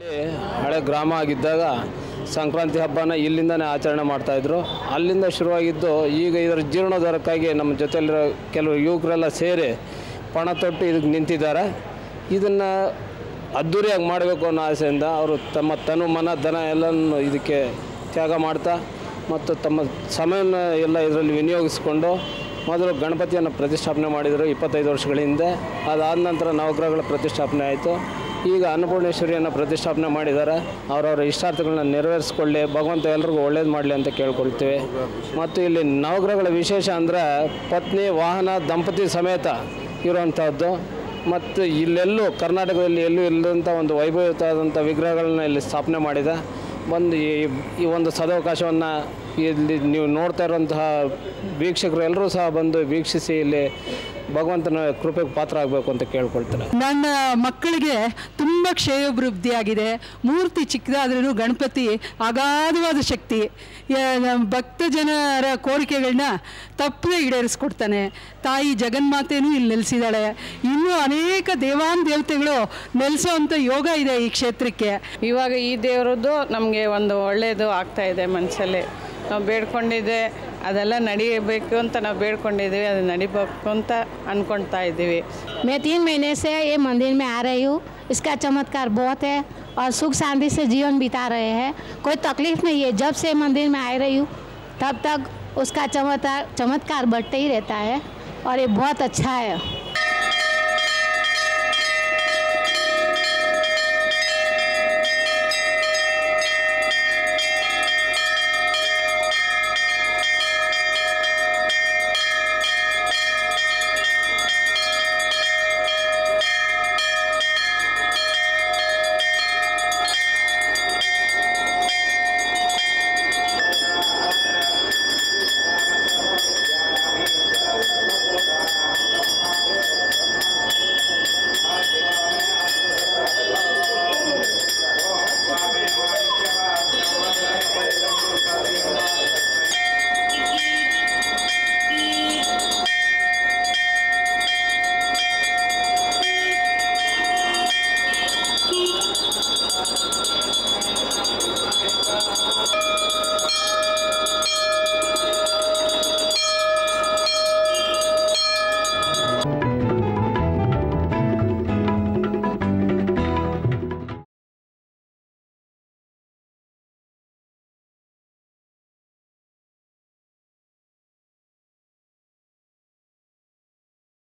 ಹಳೆ ಗ್ರಾಮ ಆಗಿದ್ದಾಗ ಸಂಕ್ರಾಂತಿ ಹಬ್ಬನ ಇಲ್ಲಿಂದನೇ ಆಚರಣೆ ಮಾಡ್ತಾಯಿದ್ರು. ಅಲ್ಲಿಂದ ಶುರುವಾಗಿದ್ದು ಈಗ ಇದರ ಜೀರ್ಣೋದ್ಧಾರಕ್ಕಾಗಿ ನಮ್ಮ ಜೊತೆಯಲ್ಲಿರೋ ಕೆಲವು ಯುವಕರೆಲ್ಲ ಸೇರಿ ಪಣ ತೊಟ್ಟು ಇದಕ್ಕೆ ನಿಂತಿದ್ದಾರೆ. ಇದನ್ನು ಅದ್ಧೂರಿಯಾಗಿ ಮಾಡಬೇಕು ಅನ್ನೋ ಆಸೆಯಿಂದ ಅವರು ತಮ್ಮ ತನು ಮನ ಧನ ಎಲ್ಲನೂ ಇದಕ್ಕೆ ತ್ಯಾಗ ಮಾಡ್ತಾ ಮತ್ತು ತಮ್ಮ ಸಮಯನ ಎಲ್ಲ ಇದರಲ್ಲಿ ವಿನಿಯೋಗಿಸ್ಕೊಂಡು ಮೊದಲು ಗಣಪತಿಯನ್ನು ಪ್ರತಿಷ್ಠಾಪನೆ ಮಾಡಿದರು 25 ವರ್ಷಗಳ ಹಿಂದೆ. ಅದಾದ ನಂತರ ನವಗ್ರಹಗಳ ಪ್ರತಿಷ್ಠಾಪನೆ ಆಯಿತು. ಈಗ ಅನ್ನಪೂರ್ಣೇಶ್ವರಿಯನ್ನು ಪ್ರತಿಷ್ಠಾಪನೆ ಮಾಡಿದ್ದಾರೆ. ಅವರವರ ಇಷ್ಟಾರ್ಥಗಳನ್ನ ನೆರವೇರಿಸ್ಕೊಳ್ಳಿ, ಭಗವಂತ ಎಲ್ರಿಗೂ ಒಳ್ಳೇದು ಮಾಡಲಿ ಅಂತ ಕೇಳ್ಕೊಳ್ತೀವಿ. ಮತ್ತು ಇಲ್ಲಿ ನವಗ್ರಹಗಳ ವಿಶೇಷ ಅಂದರೆ ಪತ್ನಿ ವಾಹನ ದಂಪತಿ ಸಮೇತ ಇರುವಂಥದ್ದು. ಮತ್ತು ಇಲ್ಲೆಲ್ಲೂ ಕರ್ನಾಟಕದಲ್ಲಿ ಎಲ್ಲೂ ಇಲ್ಲದಂಥ ಒಂದು ವೈಭವಯುತವಾದಂಥ ವಿಗ್ರಹಗಳನ್ನ ಇಲ್ಲಿ ಸ್ಥಾಪನೆ ಮಾಡಿದೆ. ಬಂದು ಈ ಒಂದು ಸದಾವಕಾಶವನ್ನು ಇಲ್ಲಿ ನೀವು ನೋಡ್ತಾ ಇರುವಂತಹ ವೀಕ್ಷಕರು ಎಲ್ಲರೂ ಸಹ ಬಂದು ವೀಕ್ಷಿಸಿ ಇಲ್ಲಿ ಭಗವಂತನ ಕೃಪೆಗೆ ಪಾತ್ರ ಆಗಬೇಕು ಅಂತ ಕೇಳ್ಕೊಳ್ತಾರೆ. ನನ್ನ ಮಕ್ಕಳಿಗೆ ತುಂಬ ಕ್ಷೇಮಾಭಿವೃದ್ಧಿಯಾಗಿದೆ. ಮೂರ್ತಿ ಚಿಕ್ಕದಾದ್ರೂ ಗಣಪತಿ ಅಗಾಧವಾದ ಶಕ್ತಿ. ಭಕ್ತ ಜನರ ಕೋರಿಕೆಗಳನ್ನ ತಪ್ಪದೆ ಈಡೇರಿಸ್ಕೊಡ್ತಾನೆ. ತಾಯಿ ಜಗನ್ಮಾತೆಯೂ ಇಲ್ಲಿ ನೆಲೆಸಿದ್ದಾಳೆ. ಇನ್ನೂ ಅನೇಕ ದೇವಾನ್ ದೇವತೆಗಳು ನೆಲೆಸೋವಂಥ ಯೋಗ ಇದೆ ಈ ಕ್ಷೇತ್ರಕ್ಕೆ. ಇವಾಗ ಈ ದೇವರದ್ದು ನಮಗೆ ಒಂದು ಒಳ್ಳೆಯದು ಆಗ್ತಾಯಿದೆ. ಮನಸ್ಸಲ್ಲಿ ನಾವು ಬೇಡ್ಕೊಂಡಿದ್ದೆ ಅದೆಲ್ಲ ನಡಿಬೇಕು ಅಂತ ನಾವು ಬೇಡ್ಕೊಂಡಿದ್ದೀವಿ. ಅದು ನಡಿಬೇಕು ಅಂತ ಅಂದ್ಕೊಳ್ತಾ ಇದ್ದೀವಿ. मैं 3 महीने से ये मंदिर में आ रही हूँ. इसका चमत्कार बहुत है और सुख शांति से जीवन बिता रहे हैं. कोई तकलीफ नहीं है. जब से मंदिर में आ रही हूँ तब तक उसका चमत्कार बढ़ते ही रहता है और ये बहुत अच्छा है.